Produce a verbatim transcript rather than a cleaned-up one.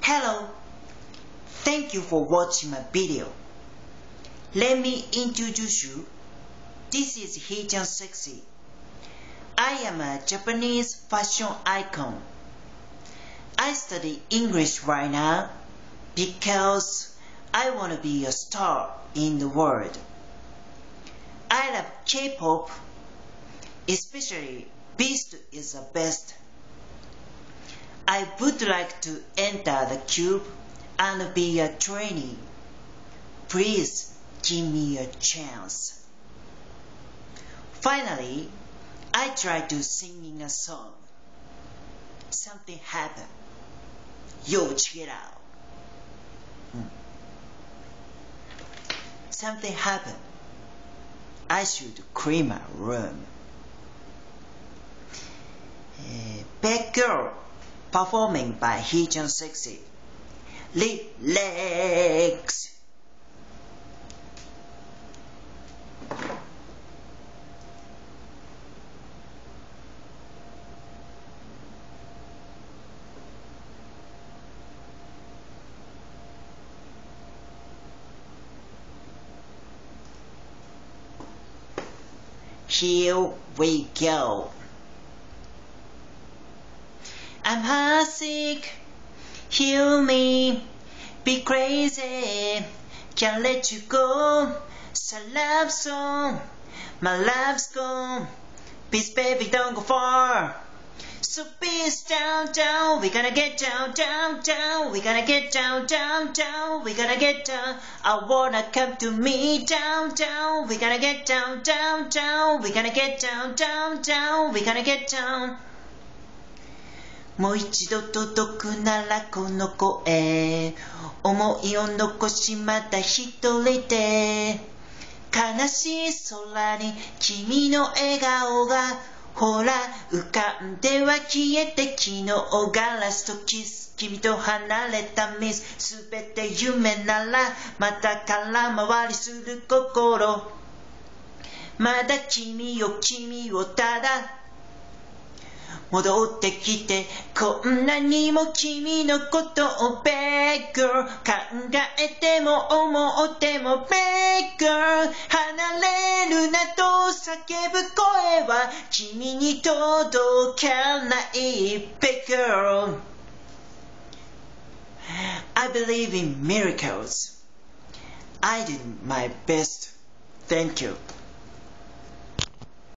Hello, thank you for watching my video. Let me introduce you. This is Hee-chan Sexy. I am a Japanese fashion icon. I study English right now because I want to be a star in the world. I love K-pop, especially Beast is the best. I would like to enter the cube and be a trainee. Please give me a chance. Finally, I tried to singing a song. Something happened. Yo, check it out. Hmm. Something happened. I should clean my room. Uh, Bad Girl, performing by Hee-chan Sexy. Relax. Here we go. I'm heartsick, heal me, be crazy, can't let you go. It's a love song, my love's gone. Peace, baby, don't go far. So peace, down, down, we gonna get down, down, down, we gonna get down, down, down, we gonna get down. I wanna come to me, down, down, we gonna get down, down, down, we gonna get down, down, down, we gonna get down. もう一度届くならこの声、思いを残しまた一人で、悲しい空に君の笑顔がほら浮かんでは消えて、昨日がラストキス、君と離れたミス、すべて夢ならまた空回りする心、まだ君よ君をただ戻ってきて、こんなにも君のことを Bad girl 考えても思っても Bad girl 離れるなと叫ぶ声は君に届かない Bad girl. I believe in miracles. I did my best. Thank you.